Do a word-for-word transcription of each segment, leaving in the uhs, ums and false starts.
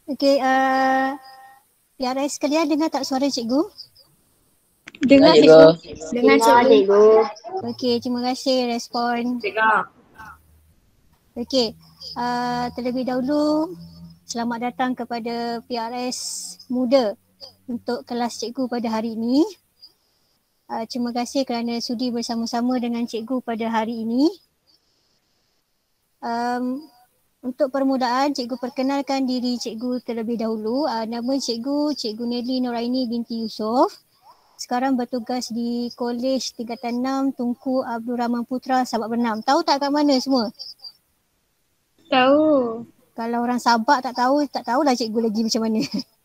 Okey, uh, P R S sekalian dengar tak suara cikgu? Dengar cikgu. Dengar Dengar cikgu. cikgu. Okey, terima kasih respon. Dengar. Okey, uh, terlebih dahulu selamat datang kepada P R S muda untuk kelas cikgu pada hari ini. Uh, terima kasih kerana sudi bersama-sama dengan cikgu pada hari ini. Um, untuk permulaan, cikgu perkenalkan diri cikgu terlebih dahulu. Uh, nama cikgu, Cikgu Nelly Noraini binti Yusof. Sekarang bertugas di Kolej Tingkatan enam Tunku Abdul Rahman Putra Sabak Bernam. Tahu tak kat mana semua? Tahu. Kalau orang Sabak tak tahu, tak tahulah cikgu lagi macam mana.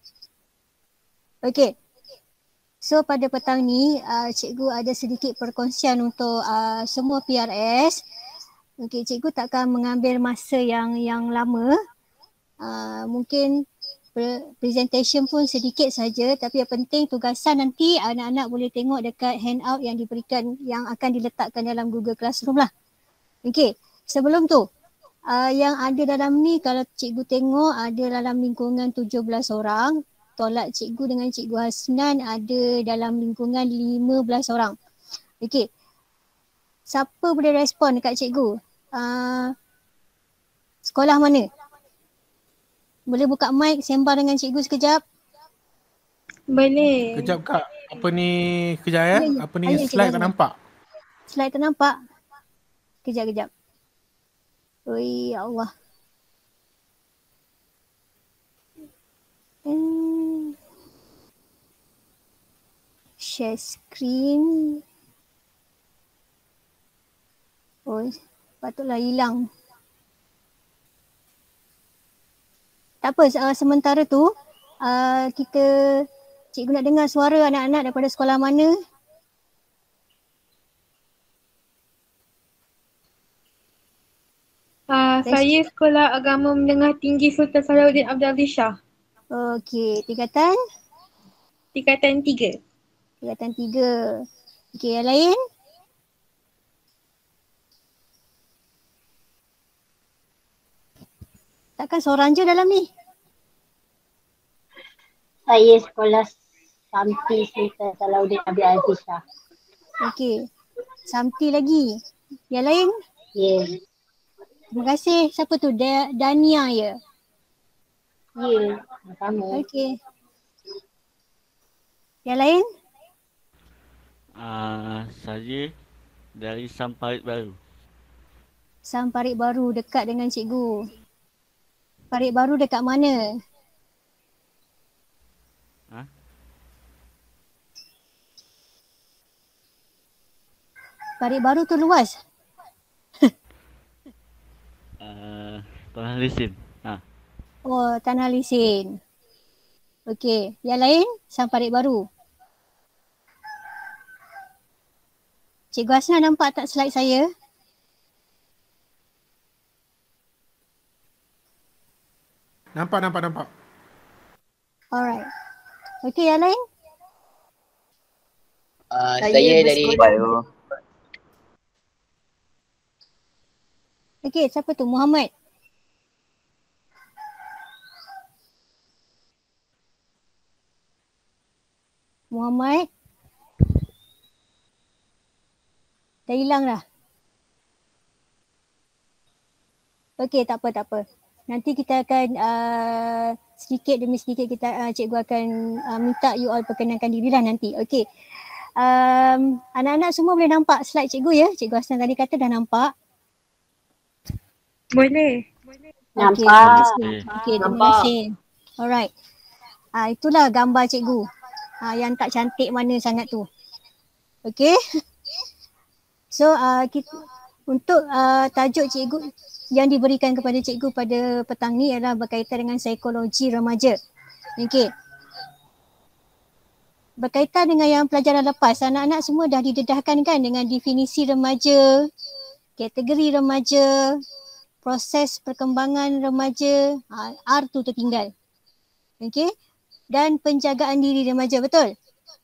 Okey. So pada petang ni, uh, cikgu ada sedikit perkongsian untuk uh, semua P R S. Okey, cikgu takkan mengambil masa yang yang lama. Uh, mungkin presentation pun sedikit saja, tapi yang penting tugasan nanti anak-anak boleh tengok dekat handout yang diberikan, yang akan diletakkan dalam Google Classroom lah. Okey, sebelum tu uh, yang ada dalam ni, kalau cikgu tengok ada dalam lingkungan tujuh belas orang, tolak cikgu dengan Cikgu Hasnan ada dalam lingkungan lima belas orang. Okey, siapa boleh respon dekat cikgu? Uh, sekolah mana? Boleh buka mic, sembang dengan cikgu sekejap? Boleh. Kejap Kak, apa ni kejap ya? Ya, ya. Apa ni Ayo, slide cikgu tak Hasnan. nampak? Slide tak nampak? Kejap, kejap. Oi, ya Allah. Hmm. Share screen. Oh, patutlah hilang. Tak apa, uh, sementara tu uh, kita, cikgu nak dengar suara anak-anak daripada sekolah mana. Uh, saya Sekolah Agama Menengah Tinggi Sultan Salahuddin Abdul Aziz Shah. Okey, tingkatan? Tingkatan tiga. Tingkatan tiga. Okey, yang lain? Takkan seorang je dalam ni? Saya sekolah Samti Sultan Salahuddin Abdul Aziz Shah. Okey, Samti lagi. Yang lain? Ya. Yeah. Terima kasih. Siapa tu? Da- Dania ya? Ya, yeah. Sama. Okey. Yang lain? Uh, saya dari Samparit Baru. Sam Parit Baru dekat dengan cikgu. Parit Baru dekat mana? Ha? Parit Baru tu luas? Uh, Tanah Lisin. Ha. Oh, Tanah Lisin. Okey, yang lain? Sam Parit Baru. Cikgu Hasna nampak tak slide saya? Nampak, nampak, nampak. Alright. Okey, yang lain? Uh, saya, saya dari Bio. Okey, siapa tu? Muhammad. Muhammad. Dah hilang dah. Okey, tak apa, tak apa. Nanti kita akan uh, sedikit demi sedikit kita uh, cikgu akan uh, minta you all perkenalkan diri lah nanti. Okey. Um, anak-anak semua boleh nampak slide cikgu ya? Cikgu Hasnan tadi kata dah nampak. Boleh. Nampak. Okey, terima kasih. Okey, terima Nampak. kasih. Alright. Uh, itulah gambar cikgu. Uh, yang tak cantik mana sangat tu. Okey. So uh, kita, untuk uh, tajuk cikgu yang diberikan kepada cikgu pada petang ni adalah berkaitan dengan psikologi remaja. Okey. Berkaitan dengan yang pelajaran lepas, anak-anak semua dah didedahkan kan dengan definisi remaja, kategori remaja, proses perkembangan remaja, R tu tertinggal. Okey. Dan penjagaan diri remaja, betul?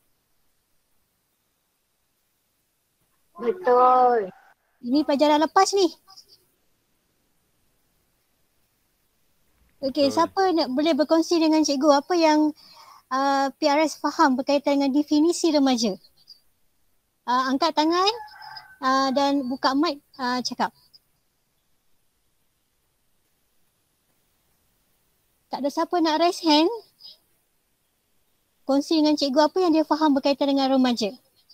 Betul. Ini pelajaran lepas ni. Okey, Betul. siapa nak boleh berkongsi dengan cikgu apa yang uh, P R S faham berkaitan dengan definisi remaja? Uh, angkat tangan uh, dan buka mic uh, cakap. Tak ada siapa nak raise hand? Kongsi dengan cikgu apa yang dia faham berkaitan dengan remaja.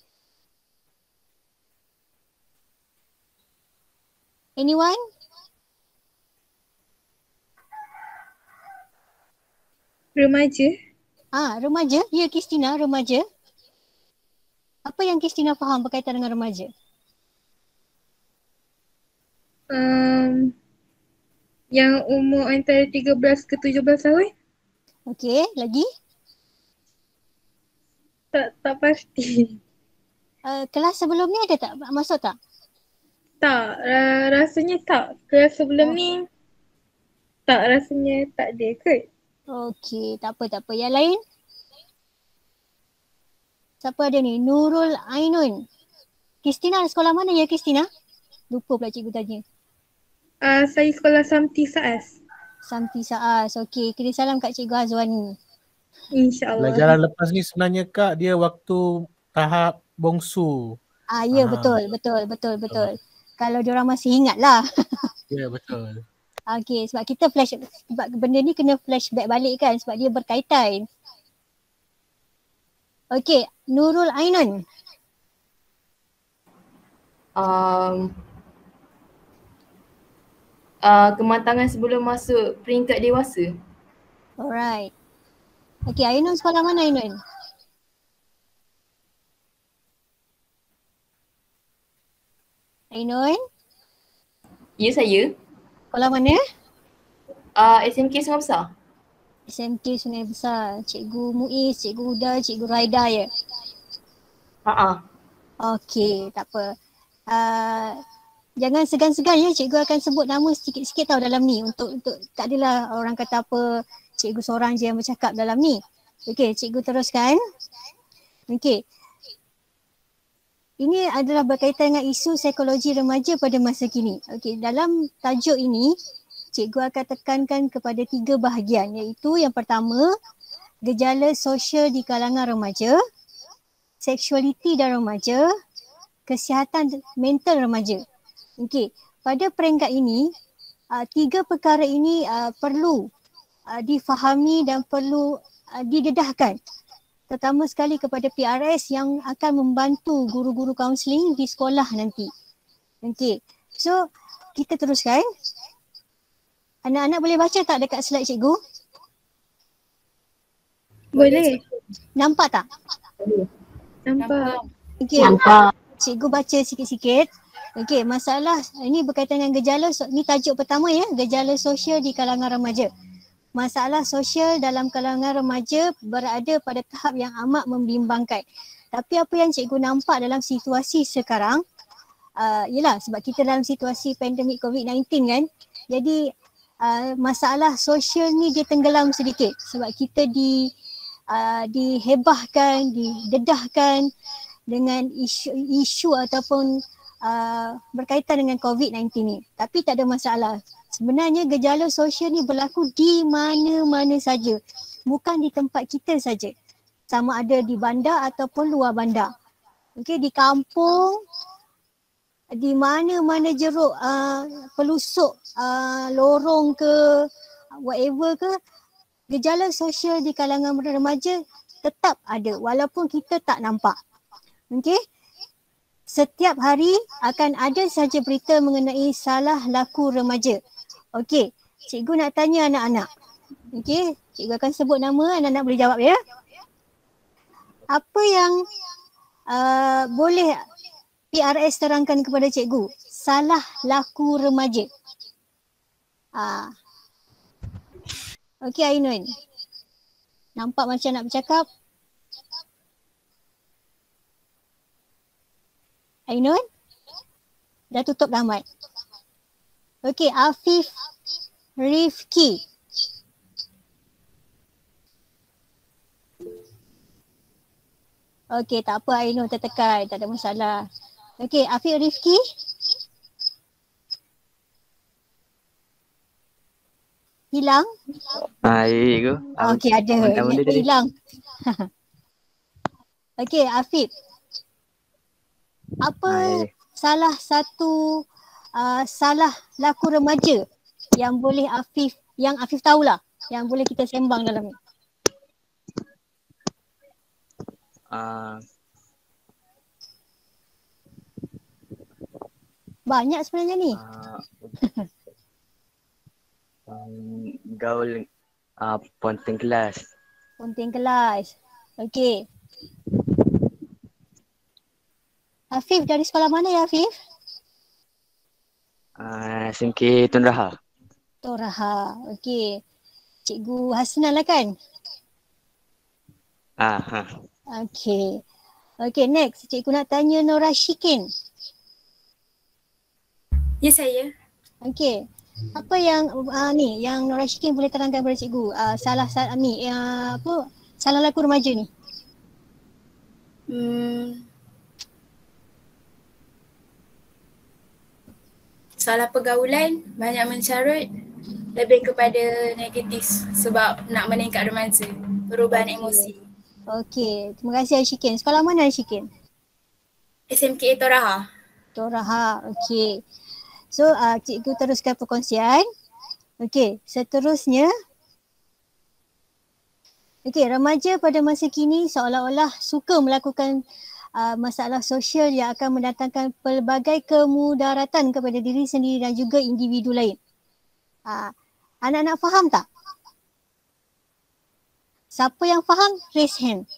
Anyone? Remaja. Ah, remaja. Ya, Kristina, remaja. Apa yang Kristina faham berkaitan dengan remaja? Um, yang umur antara tiga belas ke tujuh belas tahun. Okey, lagi? Tak tak pasti. Uh, kelas sebelum ni ada tak? Masuk tak? Tak, ra- rasanya tak. Kelas sebelum Oh. ni tak, rasanya tak ada kot. Okey, tak apa, tak apa. Yang lain? Siapa ada ni? Nurul Ainun. Kristina sekolah mana ya, Kristina? Lupa pula cikgu tanya. Uh, saya sekolah Samti Saas. Samti Saas. Okey, kirim salam kat Cikgu Azwani. InsyaAllah. Pelajaran lepas ni sebenarnya Kak, dia waktu tahap bongsu. Ah, ya, Ah. betul, betul, betul, betul. Kalau diorang masih ingat lah. Ya, betul. Okey, sebab kita flash, sebab benda ni kena flashback balik kan sebab dia berkaitan. Okey, Nurul Ainun. Um, uh, kematangan sebelum masuk peringkat dewasa. Alright. Okey, Ainun sekolah mana Ainun? Ainun, Ya, saya. sekolah mana? Uh, S M K Sungai Besar. S M K Sungai Besar. Cikgu Muiz, Cikgu Huda, Cikgu Raida ya? Ha-ha. Okey, tak apa. Uh, jangan segan-segan ya, cikgu akan sebut nama sikit-sikit tau dalam ni untuk untuk tak adalah orang kata apa cikgu seorang je yang bercakap dalam ni. Okey, cikgu teruskan. Okey. Ini adalah berkaitan dengan isu psikologi remaja pada masa kini. Okey, dalam tajuk ini cikgu akan tekankan kepada tiga bahagian, iaitu yang pertama, gejala sosial di kalangan remaja, seksualiti dan remaja, kesihatan mental remaja. Okey, pada peringkat ini, uh, tiga perkara ini uh, perlu uh, difahami dan perlu uh, didedahkan. Terutama sekali kepada P R S yang akan membantu guru-guru kaunseling di sekolah nanti. Okey, so kita teruskan. Anak-anak boleh baca tak dekat slide cikgu? Boleh. Nampak tak? Nampak. Okey. Nampak. Cikgu baca sikit-sikit. Okey, masalah ini berkaitan dengan gejala, so, ni tajuk pertama ya, gejala sosial di kalangan remaja. Masalah sosial dalam kalangan remaja berada pada tahap yang amat membimbangkan. Tapi apa yang cikgu nampak dalam situasi sekarang, uh, yelah sebab kita dalam situasi pandemik covid sembilan belas kan, jadi uh, masalah sosial ni dia tenggelam sedikit sebab kita di uh, dihebahkan, didedahkan dengan isu, isu ataupun uh, berkaitan dengan covid sembilan belas ni. Tapi tak ada masalah. Sebenarnya gejala sosial ni berlaku di mana-mana saja. Bukan di tempat kita saja. Sama ada di bandar ataupun luar bandar. Okey, di kampung, di mana-mana jeruk uh, pelusuk uh, lorong ke whatever ke, gejala sosial di kalangan remaja tetap ada walaupun kita tak nampak. Okey. Setiap hari akan ada saja berita mengenai salah laku remaja. Okey, cikgu nak tanya anak-anak. Okey, cikgu akan sebut nama, anak-anak boleh jawab ya. Apa yang uh, boleh P R S terangkan kepada cikgu? Salah laku remaja. Ah. Okey Ainun. Nampak macam nak bercakap? Ainun? Dah tutup dah mic. Okey, Afif Rifki. Okey, tak apa Ainun tertekan, tak ada masalah. Okey, Afif Rifki. Hilang? Ah, ya ke? Okey, ada. Benda-benda Ingat tu tadi. hilang. Okey, Afif. Apa Ah, ya, ya. salah satu uh, salah laku remaja yang boleh Afif, yang Afif tahulah, yang boleh kita sembang dalam ni? Ah, Banyak sebenarnya ni. ah, um, gaul ah, ponteng kelas. Ponteng kelas. Okey. Afif dari sekolah mana ya Afif? Ah, Sengke Tun Raha. Toraha. Okey. Cikgu Hasnan lah kan? Ah, ha. Okey. Okey, next. Cikgu nak tanya Nora Shikin. Ya saya. Okey. Apa yang uh, ni yang Nora Shikin boleh terangkan kepada cikgu? Uh, salah salah ni uh, apa salah laku remaja ni? Hmm. Salah pergaulan, banyak mencarut, lebih kepada negatif sebab nak meningkat remaja, perubahan Okey. emosi. Okey, terima kasih Ashikin. Sekolah mana Ashikin? S M K A Toraha. Toraha. Okey. So, uh, cikgu teruskan perkongsian. Okey, seterusnya. Okey, remaja pada masa kini seolah-olah suka melakukan uh, masalah sosial yang akan mendatangkan pelbagai kemudaratan kepada diri sendiri dan juga individu lain. Uh, anak-anak faham tak? Siapa yang faham? Raise hand.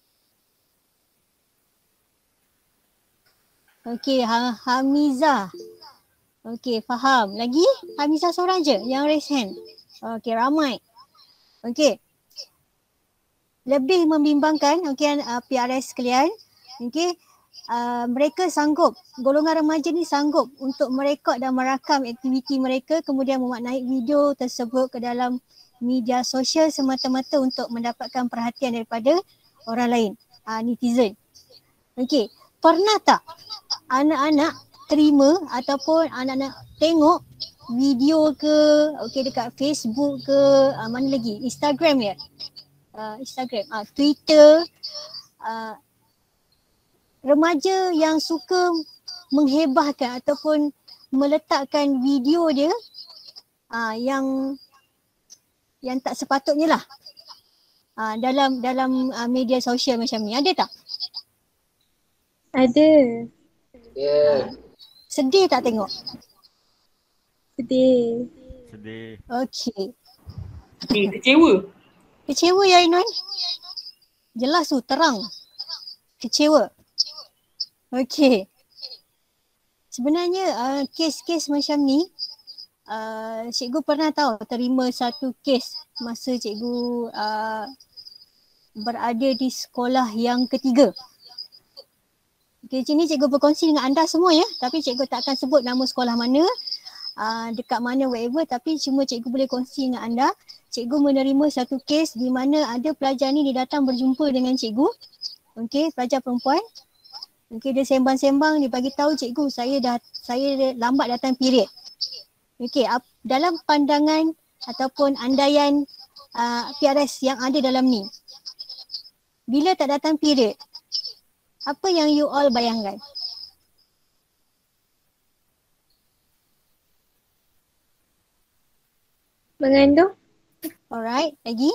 Okey, ha- Hamizah. Okey, faham. Lagi? Hamizah seorang je yang raise hand. Okey, ramai. Okey. Lebih membimbangkan, okey, uh, P R S sekalian. Okey, uh, mereka sanggup, golongan remaja ni sanggup untuk merekod dan merakam aktiviti mereka, kemudian memaknai video tersebut ke dalam media sosial semata-mata untuk mendapatkan perhatian daripada orang lain, uh, netizen. Okey, pernah tak anak-anak terima ataupun anak-anak tengok video ke, okey, dekat Facebook ke, uh, mana lagi, Instagram ya? Uh, Instagram, uh, Twitter, uh, remaja yang suka menghebahkan ataupun meletakkan video dia uh, yang yang tak sepatutnya lah uh, dalam dalam uh, media sosial macam ni. Ada tak? Ada. Ya. Sedih tak tengok? Sedih. Sedih. Okey. Eh, kecewa. Kecewa ya Ainun? Jelas tu, terang. Kecewa. Okey. Sebenarnya uh, kes-kes macam ni, uh, cikgu pernah tahu terima satu kes masa cikgu uh, berada di sekolah yang ketiga. Okey, sini cikgu berkongsi dengan anda semua ya, tapi cikgu tak akan sebut nama sekolah mana, uh, dekat mana, whatever, tapi cuma cikgu boleh kongsi dengan anda. Cikgu menerima satu kes di mana ada pelajar ni dia datang berjumpa dengan cikgu. Okey, pelajar perempuan. Okey, dia sembang-sembang, dia bagi tahu cikgu, saya dah saya lambat datang period. Okey, ap, dalam pandangan ataupun andaian uh, P R S yang ada dalam ni, bila tak datang period, apa yang you all bayangkan? Mengandung? Alright, lagi?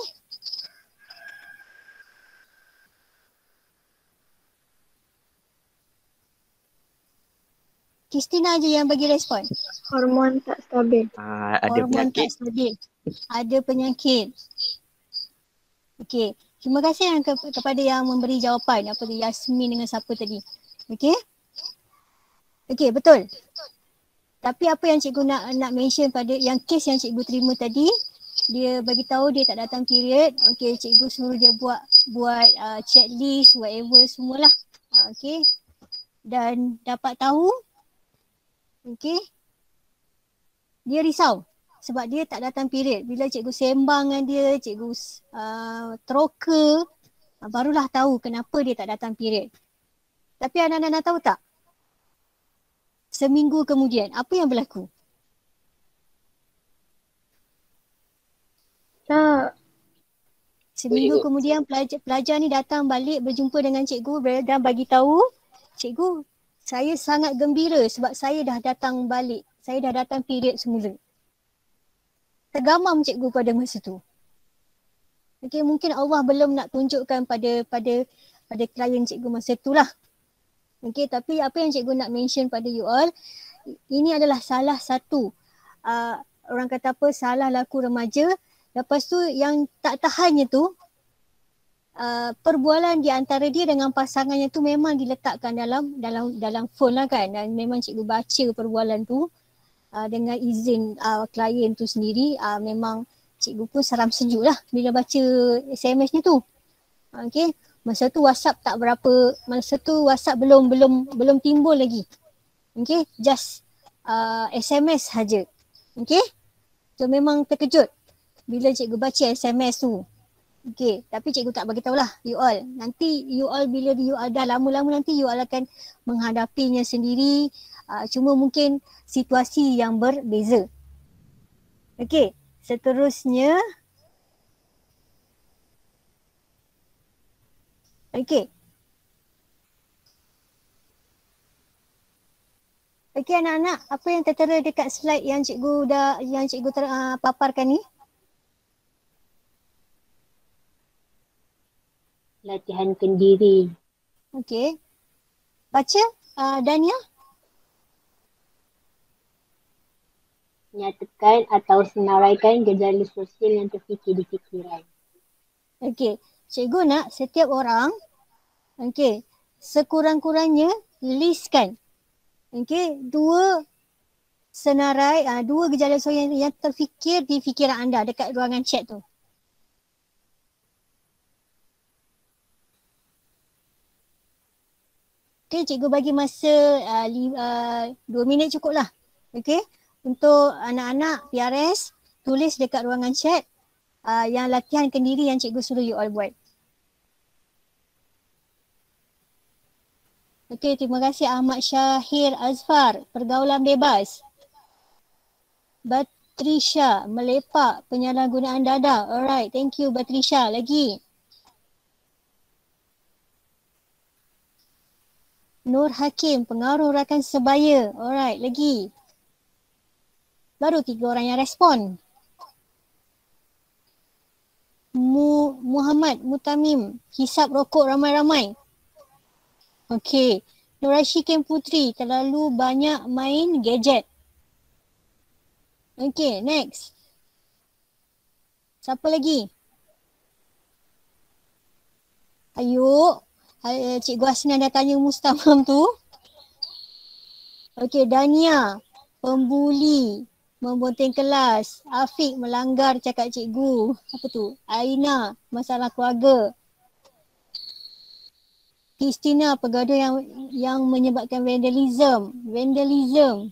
Kristina je yang bagi respon. Hormon tak stabil. Ah, ada Hormon penyakit. tak stabil. Ada penyakit. Okey. Terima kasih yang ke- kepada yang memberi jawapan. Apa tu, Yasmin dengan siapa tadi. Okey. Okey, betul. Tapi apa yang cikgu nak nak mention pada yang kes yang cikgu terima tadi, dia bagi tahu dia tak datang period. Okey, cikgu suruh dia buat buat uh, checklist, whatever semualah. Uh, Okey. Dan dapat tahu, okey, dia risau sebab dia tak datang period. Bila cikgu sembang dengan dia, cikgu uh, teroka, uh, barulah tahu kenapa dia tak datang period. Tapi anak-anak nak tahu tak? Seminggu kemudian, apa yang berlaku? Tak. Seminggu Cikgu. kemudian pelajar, pelajar ni datang balik berjumpa dengan cikgu dan bagi tahu, cikgu, saya sangat gembira sebab saya dah datang balik. Saya dah datang period semula. Tergamam cikgu pada masa tu. Okay, mungkin Allah belum nak tunjukkan pada pada pada klien cikgu masa tu lah. Okay, tapi apa yang cikgu nak mention pada you all, ini adalah salah satu uh, orang kata apa, salah laku remaja. Lepas tu yang tak tahannya tu, uh, perbualan di antara dia dengan pasangannya tu memang diletakkan dalam dalam dalam phone lah kan. Dan memang cikgu baca perbualan tu uh, dengan izin uh, klien tu sendiri. Uh, memang cikgu pun seram sejuk lah bila baca S M S-nya tu. Okay. Masa tu WhatsApp tak berapa, masa tu WhatsApp belum belum belum timbul lagi. Okay. Just uh, S M S saja. Okay. So memang terkejut bila cikgu baca S M S tu. Okay, tapi cikgu tak bagi tahulah you all. Nanti you all bila you all dah lama-lama nanti you all akan menghadapinya sendiri. Uh, cuma mungkin situasi yang berbeza. Okay, seterusnya. Okay. Okay anak-anak, apa yang tertera dekat slide yang cikgu dah yang cikgu ter, uh, paparkan ni? Latihan kendiri. Okey. Baca uh, Dania. Nyatakan atau senaraikan gejala sosial yang terfikir di fikiran. Okey. Cikgu nak setiap orang, okey, sekurang-kurangnya listkan. Okey, dua senarai, uh, dua gejala sosial yang, yang terfikir di fikiran anda dekat ruangan chat tu. Okay, cikgu bagi masa uh, li, uh, dua minit cukup lah. Okay, untuk anak-anak P R S, tulis dekat ruangan chat uh, yang latihan kendiri yang cikgu suruh you all buat. Okay, terima kasih Ahmad Syahir Azfar, pergaulan bebas. Batrisha, melepak, penyalahgunaan dada. Alright, thank you Batrisha. Lagi. Nur Hakim, pengaruh rakan sebaya. Alright, lagi. Baru tiga orang yang respon. Mu, Muhammad Mutamim, hisap rokok ramai-ramai. Okey. Nur Rashikin Putri, terlalu banyak main gadget. Okey, next. Siapa lagi? Ayo. Cikgu Hasna dah tanya Mustamam tu. Okey, Dania, pembuli, membonteng kelas. Afiq, melanggar cakap cikgu. Apa tu? Aina, masalah keluarga. Christina, pegaduh yang yang menyebabkan vandalism. Vandalism.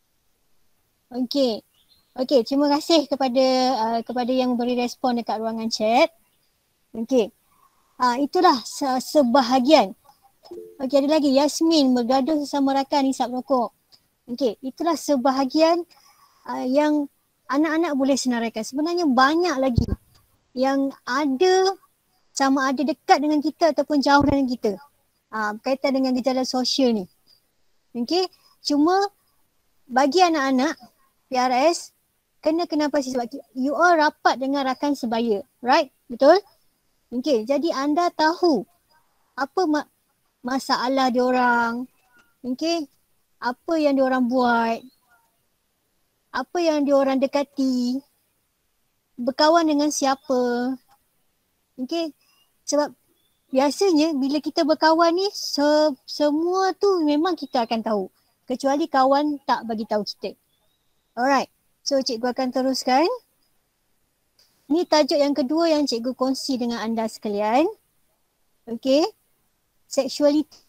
Okey. Okey, terima kasih kepada uh, kepada yang memberi respon dekat ruangan chat. Okey. Ah, itulah se- sebahagian. Okey, ada lagi Yasmin, bergaduh sesama rakan hisap rokok. Okey, itulah sebahagian uh, yang anak-anak boleh senaraikan. Sebenarnya banyak lagi yang ada, sama ada dekat dengan kita ataupun jauh dengan kita. Ah, berkaitan dengan gejala sosial ni. Okey, cuma bagi anak-anak P R S kena kenapa sih, sebab you all rapat dengan rakan sebaya, right? Betul? Okey, jadi anda tahu apa ma- masalah diorang, okey, apa yang diorang buat, apa yang diorang dekati, berkawan dengan siapa, okey. Sebab biasanya bila kita berkawan ni, se- semua tu memang kita akan tahu, kecuali kawan tak bagi tahu kita. Alright, so cikgu akan teruskan. Ni tajuk yang kedua yang cikgu kongsi dengan anda sekalian. Okay. Sexuality.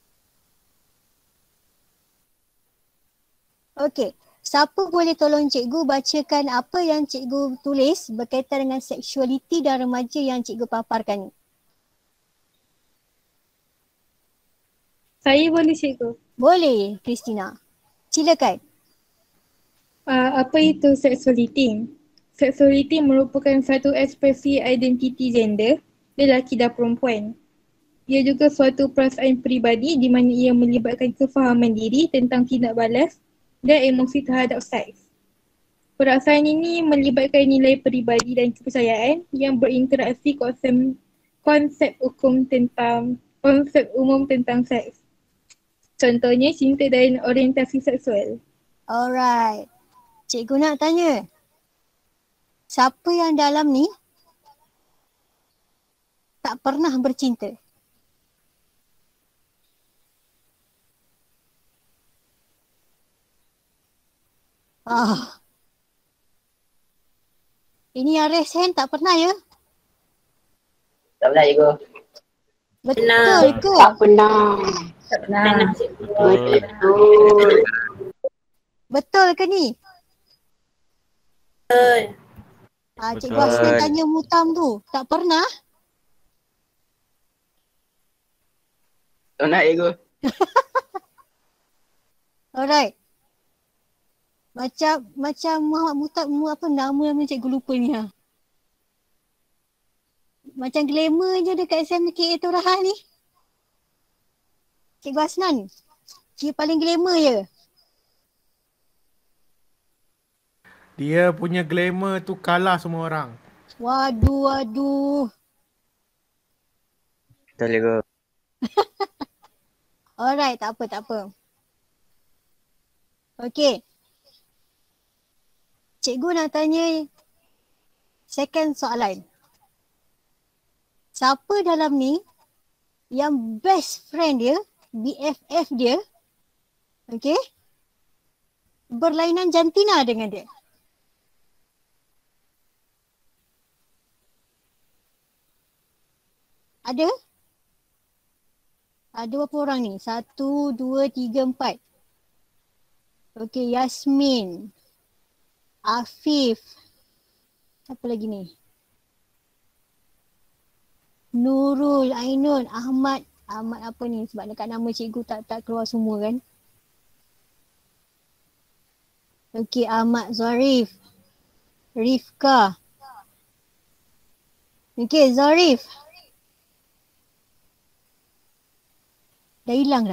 Okay. Siapa boleh tolong cikgu bacakan apa yang cikgu tulis berkaitan dengan sexuality dan remaja yang cikgu paparkan ni? Saya boleh cikgu. Boleh, Christina. Silakan. Uh, apa itu sexuality? Sexuality merupakan satu ekspresi identiti gender, lelaki dan perempuan. Ia juga suatu perasaan peribadi di mana ia melibatkan kefahaman diri tentang tindak balas dan emosi terhadap seks. Perasaan ini melibatkan nilai peribadi dan kepercayaan yang berinteraksi konsep, konsep hukum tentang konsep umum tentang seks. Contohnya cinta dan orientasi seksual. Alright. Cikgu nak tanya. Siapa yang dalam ni tak pernah bercinta? Ah. Ini yang raise hand tak pernah ya? Tak pernah cikgu. Betul ke? Tak pernah. Tak pernah. Betul. Betul ke ni? Betul. Ah, Cikgu Betul. Hasnan tanya Mutam tu. Tak pernah? Tak nak cikgu. Alright. Macam macam Muhammad Mutam, mu apa nama nama cikgu lupa ni ha. Macam glamour je dekat S M K tu Rahat ni. Cikgu Hasnan. Dia paling glamour je. Dia punya glamour tu kalah semua orang. Waduh, waduh. Betul cikgu. Alright, tak apa, tak apa. Okay. Cikgu nak tanya second soalan. Siapa dalam ni yang best friend dia, B F F dia, okay, berlainan jantina dengan dia? Ada? Ada berapa orang ni? Satu, dua, tiga, empat. Okey, Yasmin. Afif. Siapa lagi ni? Nurul, Ainun, Ahmad. Ahmad apa ni? Sebab dekat nama cikgu tak tak keluar semua kan? Okey, Ahmad Zarif. Rifka. Okey, Zarif. Dah hilang dah.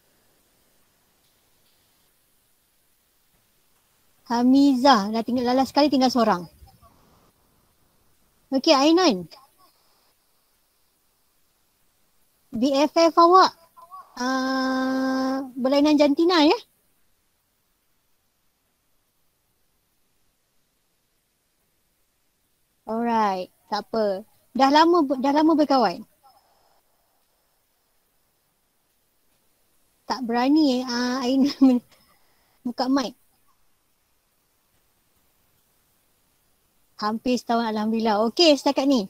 Hamizah. Dah tinggal lalas sekali tinggal seorang. Okey, Ainan. B F F awak uh, berlainan jantina ya? Alright, tak apa. Dah lama dah lama berkawan? Tak berani eh uh, Ainan buka mic. Hampir setahun alhamdulillah. Okey setakat ni.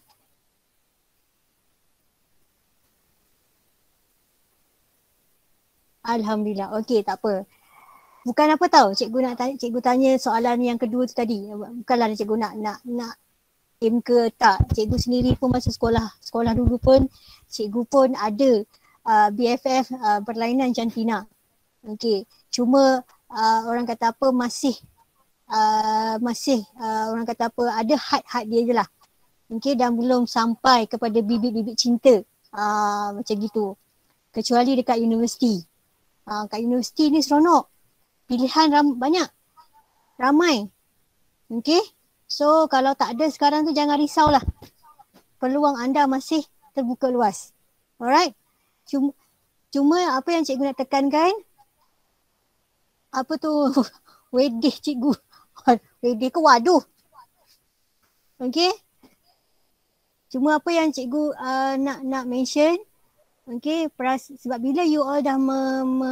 Alhamdulillah. Okey tak apa. Bukan apa tahu cikgu nak tanya, cikgu tanya soalan yang kedua tu tadi. Bukanlah cikgu nak nak nak aim ke tak. Cikgu sendiri pun masa sekolah sekolah dulu pun cikgu pun ada Uh, B F F uh, berlainan jantina. Okey, cuma uh, orang kata apa masih uh, masih uh, orang kata apa ada had-had dia je lah. Okey, dan belum sampai kepada bibit-bibit cinta. Uh, macam gitu. Kecuali dekat universiti. Uh, kat universiti ni seronok. Pilihan ram- banyak. Ramai. Okey. So kalau tak ada sekarang tu jangan risaulah. Peluang anda masih terbuka luas. Alright. Cuma, cuma apa yang cikgu nak tekankan, apa tu, wedih cikgu. Wedih ke waduh. Okay. Cuma apa yang cikgu uh, nak nak mention, okay, peras, sebab bila you all dah me, me,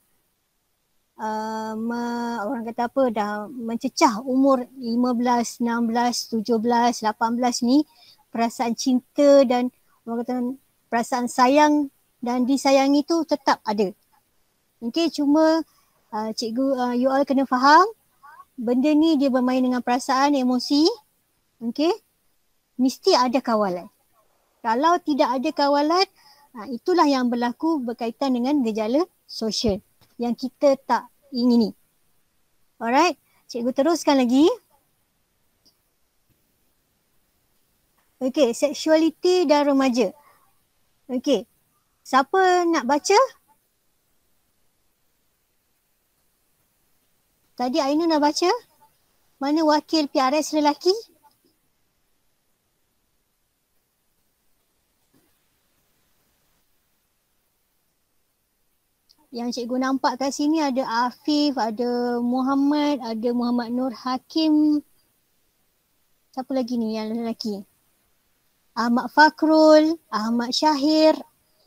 uh, me, orang kata apa, dah mencecah umur lima belas, enam belas, tujuh belas, lapan belas ni, perasaan cinta dan orang kata perasaan sayang dan disayangi tu tetap ada. Okay, cuma uh, cikgu, uh, you all kena faham benda ni dia bermain dengan perasaan, emosi. Okay, mesti ada kawalan. Kalau tidak ada kawalan, uh, itulah yang berlaku berkaitan dengan gejala sosial yang kita tak ingini. Alright, cikgu teruskan lagi. Okey, seksualiti dan remaja. Okey. Siapa nak baca? Tadi Ainun dah baca? Mana wakil P R S lelaki? Yang cikgu nampak kat sini ada Afif, ada Muhammad, ada Muhammad Nur Hakim. Siapa lagi ni yang lelaki? Ahmad Fakrul, Ahmad Syahir.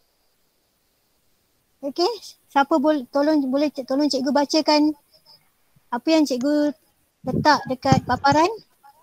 Okey, siapa boleh tolong boleh tolong cikgu bacakan apa yang cikgu letak dekat paparan?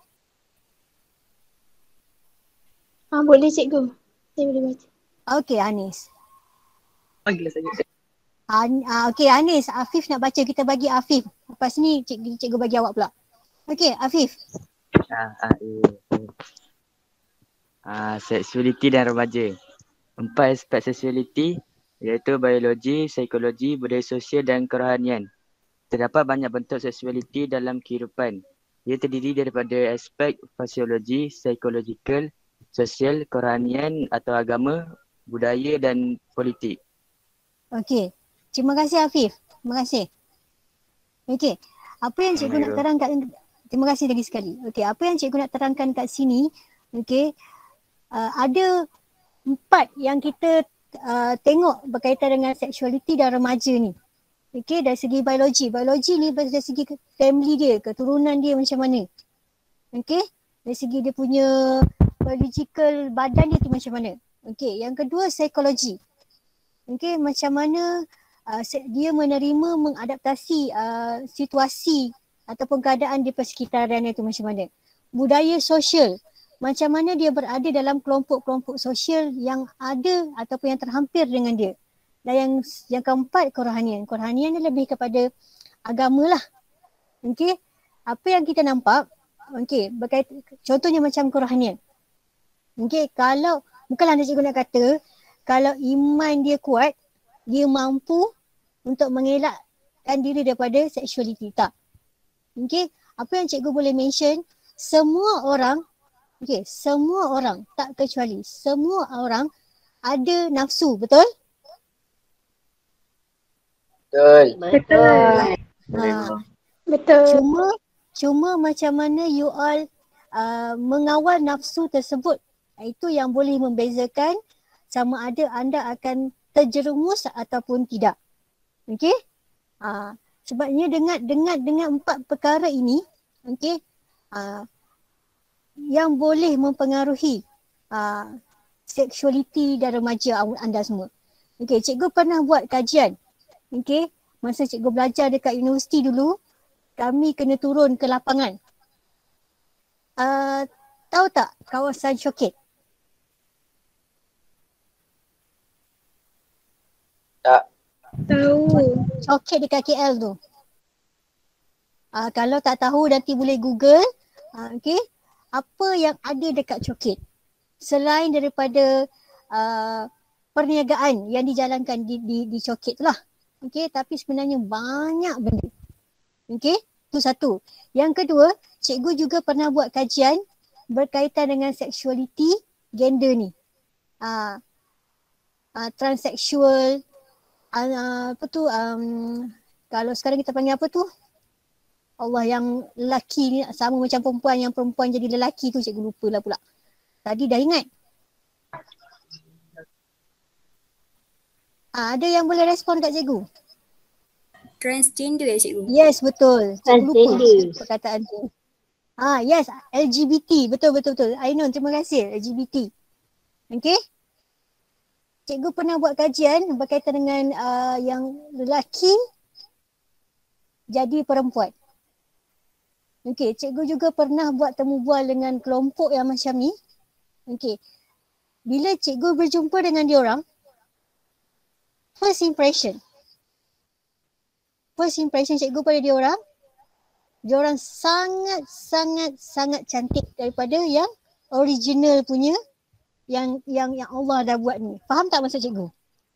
Ah, boleh cikgu. Saya boleh baca. Okey, Anis. Bagilah saja. An, uh, Okey, Anis, Afif nak baca, kita bagi Afif. Lepas ni cikgu, cikgu bagi awak pula. Okey, Afif. Ah, ah, eh, eh. Ah, seksualiti dan remaja. Empat aspek seksualiti iaitu biologi, psikologi, budaya sosial dan kerohanian. Terdapat banyak bentuk seksualiti dalam kehidupan. Ia terdiri daripada aspek fisiologi, psikologikal, sosial, kerohanian atau agama, budaya dan politik. Okey. Terima kasih Afif. Terima kasih. Okey. Apa yang cikgu nak terangkan, terima kasih lagi sekali. Okey, apa yang cikgu nak terangkan kat sini, okey, uh, ada empat yang kita uh, tengok berkaitan dengan seksualiti dan remaja ni. Okey, dari segi biologi. Biologi ni dari segi family dia, keturunan dia macam mana. Okey, dari segi dia punya biological badan dia tu macam mana. Okey, yang kedua psikologi. Okey, macam mana uh, dia menerima mengadaptasi uh, situasi ataupun keadaan di persekitarannya tu macam mana. Budaya sosial. Macam mana dia berada dalam kelompok-kelompok sosial yang ada ataupun yang terhampir dengan dia. Dan yang yang keempat, kerohanian. Kerohanian ni lebih kepada agama lah. Okey. Apa yang kita nampak, okey, berkait contohnya macam kerohanian. Okey, kalau bukanlah anda cikgu nak kata kalau iman dia kuat, dia mampu untuk mengelakkan diri daripada seksualiti. Tak. Okey, apa yang cikgu boleh mention, semua orang, okey, semua orang, tak kecuali, semua orang ada nafsu, betul? Betul. Betul. Ha. Betul. Cuma cuma macam mana you all uh, mengawal nafsu tersebut. Itu yang boleh membezakan sama ada anda akan terjerumus ataupun tidak. Okey? Uh, sebabnya dengan dengan dengan empat perkara ini, okey, uh, yang boleh mempengaruhi uh, seksualiti dan remaja anda semua. Okey, cikgu pernah buat kajian. Okey, masa cikgu belajar dekat universiti dulu, kami kena turun ke lapangan. Uh, tahu tak kawasan Syokit? Tak. Tahu. Syokit dekat K L tu. Uh, kalau tak tahu nanti boleh Google. Uh, Okey, apa yang ada dekat Syokit? Selain daripada uh, perniagaan yang dijalankan di di, di Syokit tu lah. Okey, tapi sebenarnya banyak benda. Okey, itu satu. Yang kedua, cikgu juga pernah buat kajian berkaitan dengan seksualiti gender ni. Uh, uh, transseksual, uh, apa tu, um, kalau sekarang kita panggil apa tu? Allah, yang lelaki ni sama macam perempuan, yang perempuan jadi lelaki tu cikgu lupa lah pula. Tadi dah ingat. Uh, ada yang boleh respon kat cikgu? Transgender ya cikgu? Yes, betul. Cikgu lupa Transgender. perkataan tu. Ah, yes, L G B T. Betul, betul, betul. Ainun, terima kasih. L G B T. Okey. Cikgu pernah buat kajian berkaitan dengan uh, yang lelaki jadi perempuan. Okey, cikgu juga pernah buat temu bual dengan kelompok yang macam ni. Okey. Bila cikgu berjumpa dengan diorang, first impression. First impression cikgu pada diorang, diorang sangat sangat sangat cantik daripada yang original punya yang yang yang Allah dah buat ni. Faham tak maksud cikgu?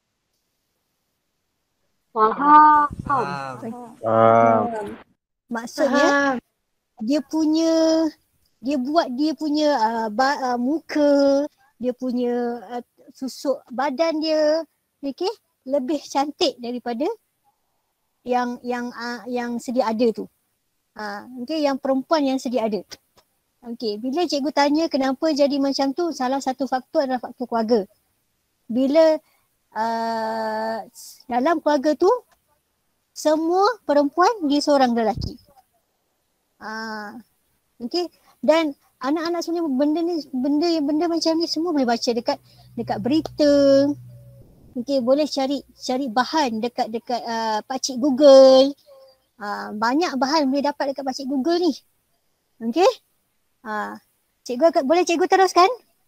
Faham. Faham. Maksudnya dia punya dia buat dia punya uh, ba, uh, muka, dia punya uh, susuk badan dia, okey, lebih cantik daripada yang yang uh, yang sedia ada tu. Ha, okey, yang perempuan yang sedia ada. Okey, bila cikgu tanya kenapa jadi macam tu, salah satu faktor adalah faktor keluarga. Bila uh, dalam keluarga tu semua perempuan, dia seorang lelaki. Ah, okey, dan anak-anak sebenarnya benda ni benda yang benda macam ni semua boleh baca dekat dekat berita. Okey, boleh cari cari bahan dekat dekat uh, pakcik Google. Uh, banyak bahan boleh dapat dekat pakcik Google ni. Okey? Uh, cikgu akan, boleh cikgu teruskan?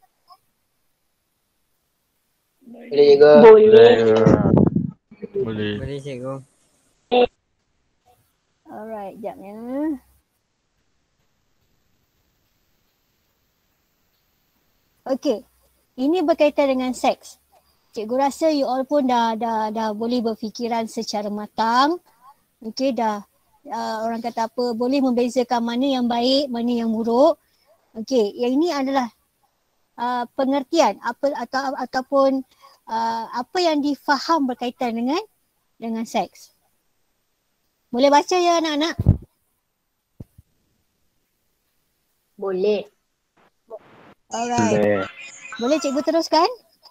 Boleh cikgu. Boleh. Boleh. Boleh cikgu. Alright, jap ya. Okey. Ini berkaitan dengan seks. Cikgu rasa you all pun dah dah dah boleh berfikiran secara matang. Okey, dah uh, orang kata apa, boleh membezakan mana yang baik, mana yang buruk. Okey, yang ini adalah uh, pengertian apa atau ataupun uh, apa yang difaham berkaitan dengan dengan seks. Boleh baca ya anak-anak? Boleh. Alright. Boleh. Boleh cikgu teruskan?